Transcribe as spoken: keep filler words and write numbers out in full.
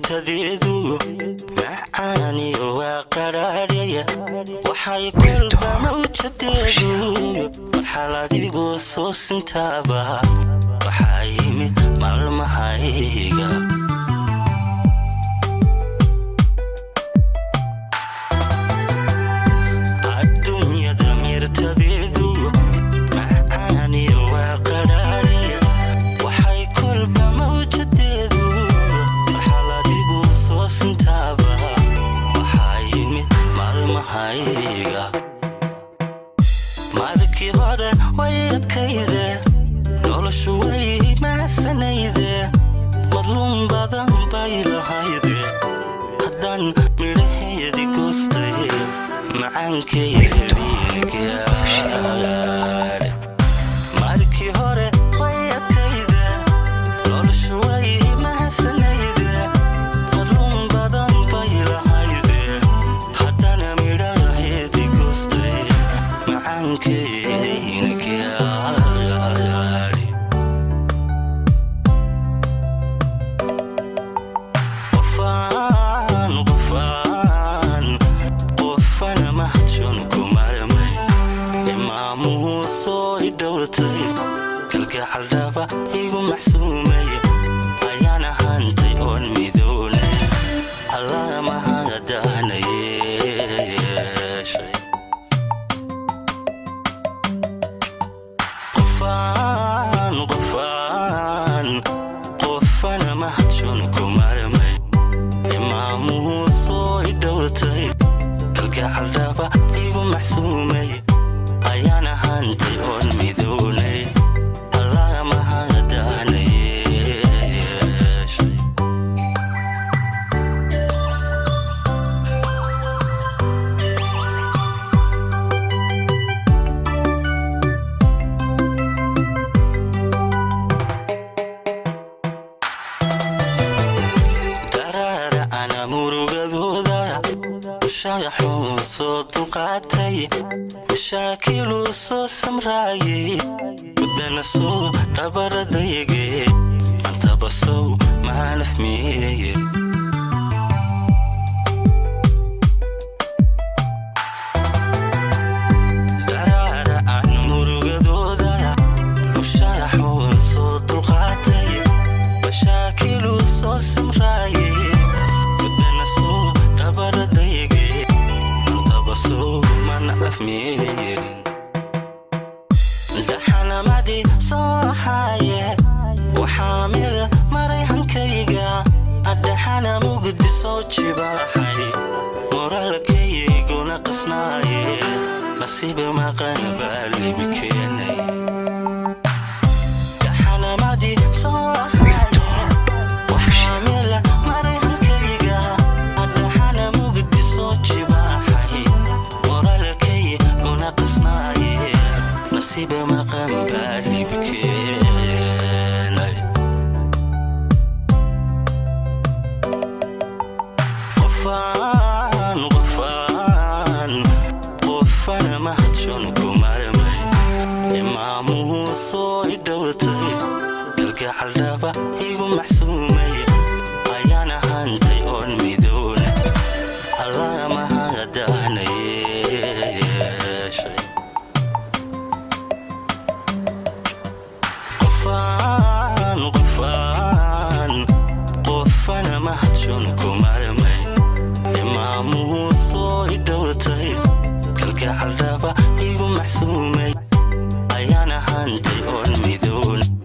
mirtadeedu macaani waa qaraariya waxay kulba mawjadeedu marxaladigu soo sintaaba waxay yimid maalmahayga adduunyada mirtadeedu macaani waa qaraariya waxay kulba mawjadeedu marxaladigu soo sintaaba waxay yimid maalmahayga markii hore way adkayde noloshu way maasanayde madluum badan bay lahayde haddaan midhaheedi goostay macaankeediinagaare markii hore way adkayde noloshu way maasanayde madluum badan bay lahayde haddaan midhaheedi goostay macaankeediinagaare qofaan qofaan qofana mahadshon ku maramay imaamuhu soo idhowrtay kalgacal dhaba igu maxsuumay ayaan ahantay oon midoonay alla mahadana yeeshay qofaan qofaan qofana mahadshon ku maramay imaamuhu soo idhowrtay kalgacal dhaba igu maxsuumay ayaan ahantay oon midoonay alla mahadana yeeshay daraara ana murugadooda ushayaxuu soo dulqaatay mashaakilu soo samraayay muddana soo dhabaradayagay antaba sow maanafmeeye daraara aan murugadooda ushayaxuu soo dulqaatay mashaakilu soo samraayay muddana soo dhabaradayagay antaba sow maanafmeeye daxanamadii soo ahaaye waxaamil maray hankayga addaxana mugdi soo jibaaxay moraalkayguna qasnaaye nasiib maqan baa libi keenay daxanamadii soo ahaaye waxaamil maray hankayga addaxana mugdi soo jibaaxay moraalkayguna qasnaaye nasiib maqan baa libi keenay qofaan qofaan qofana mahadshon ku maramay imaamuhu soo idhowrtay kalgacal dhaba igu maxsuumay ayaan ahantay oon midoonay alla mahadana yeeshay qofaan qofaan qofana mahadshon ku maramay imaamuhu soo idhowrtay kalgacal dhaba igu maxsuumay ayaan ahantay oon midoonay